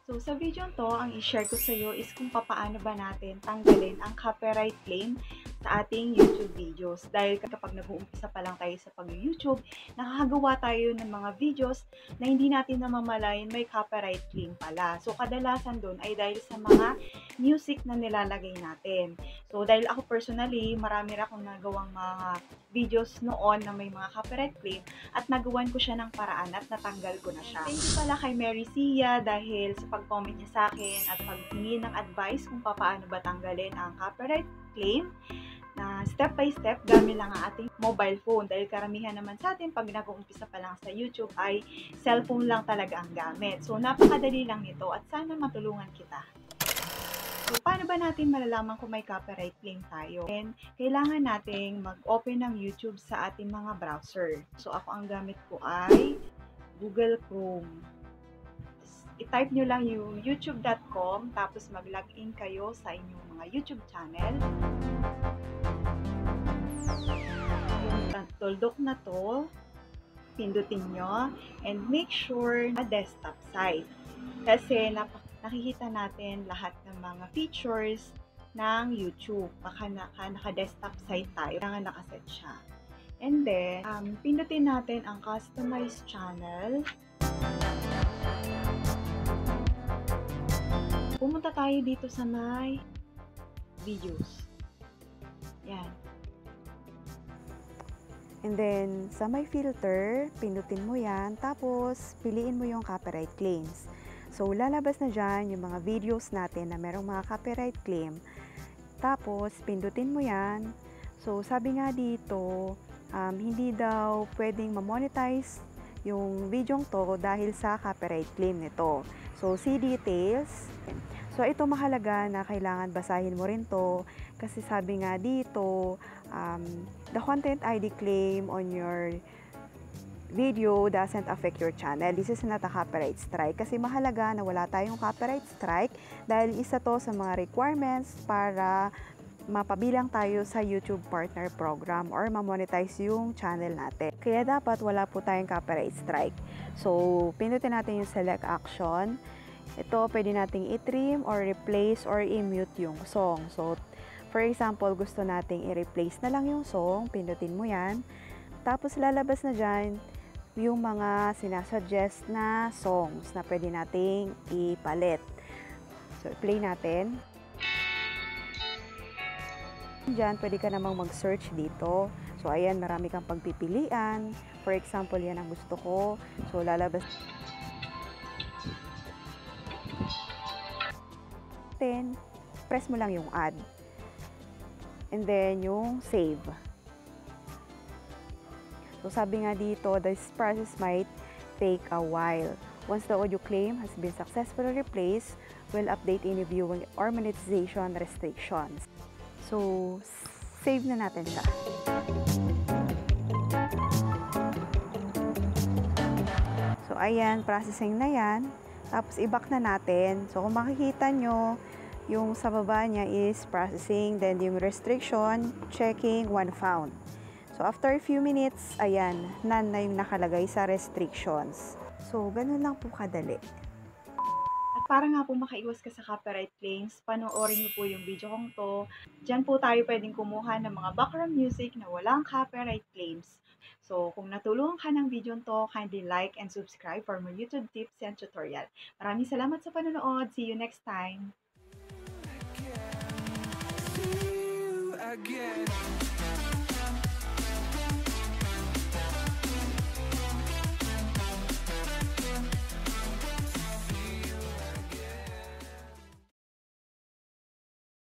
So, sa video to, ang i-share ko sa iyo is kung paano ba natin tanggalin ang copyright claim sa ating YouTube videos. Dahil kapag nag-uumpisa pa lang tayo sa pag-YouTube, nakakagawa tayo ng mga videos na hindi natin namamalayan may copyright claim pala. So, kadalasan doon ay dahil sa mga music na nilalagay natin. So, dahil ako personally, marami rin akong nagawang mga videos noon na may mga copyright claim at nagawan ko siya ng paraan at natanggal ko na siya. Thank you pala kay Mary Sia dahil sa pag-comment niya sa akin at paghingi ng advice kung paano ba tanggalin ang copyright claim na step by step gamit lang ang ating mobile phone dahil karamihan naman sa atin pag nag-uumpisa pa lang sa YouTube ay cellphone lang talaga ang gamit. So napakadali lang nito at sana matulungan kita. So, paano ba natin malalaman kung may copyright claim tayo? And kailangan nating mag-open ng YouTube sa ating mga browser. So, ako ang gamit ko ay Google Chrome. I-type nyo lang yung youtube.com tapos mag-login kayo sa inyong mga YouTube channel. Yung tuldok na to, pindutin nyo and make sure na desktop site. Kasi nakikita natin lahat ng mga features ng YouTube. Baka naka-desktop site tayo, kaya nakaset siya. And then, pindutin natin ang Customize Channel. Pumunta tayo dito sa may Videos. Yan. And then, sa may filter, pindutin mo yan, tapos piliin mo yung copyright claims. So, lalabas na dyan yung mga videos natin na merong mga copyright claim. Tapos, pindutin mo yan. So, sabi nga dito, hindi daw pwedeng ma-monetize yung video to dahil sa copyright claim nito. So, see details. So, ito mahalaga na kailangan basahin mo rin to kasi sabi nga dito, the content ID claim on your video doesn't affect your channel. This is not a copyright strike kasi mahalaga na wala tayong copyright strike dahil isa to sa mga requirements para mapabilang tayo sa YouTube Partner Program or ma-monetize yung channel natin. Kaya dapat wala po tayong copyright strike. So, pindutin natin yung select action. Ito, pwede nating i-trim or replace or i-mute yung song. So, for example, gusto nating i-replace na lang yung song, pindutin mo yan. Tapos, lalabas na dyan yung mga sinasuggest na songs na pwede nating ipalit. So, play natin. Diyan, pwede ka namang mag-search dito. So, ayan, marami kang pagpipilian. For example, yan ang gusto ko. So, lalabas. Then, press mo lang yung add. And then, yung save. So, sabi nga dito, this process might take a while. Once the audio claim has been successfully replaced, we'll update any viewing or monetization restrictions. So, save na natin siya. So, ayan, processing na yan. Tapos, i-back na natin. So, kung makikita nyo, yung sa baba niya is processing, then yung restriction, checking, one found. So, after a few minutes, ayan, none na yung nakalagay sa restrictions. So, ganun lang po kadali. At para nga po makaiwas ka sa copyright claims, panoorin niyo po yung video kong to. Diyan po tayo pwedeng kumuha ng mga background music na walang copyright claims. So, kung natulungan ka ng video to, kindly like and subscribe for more YouTube tips and tutorial. Maraming salamat sa panonood. See you next time!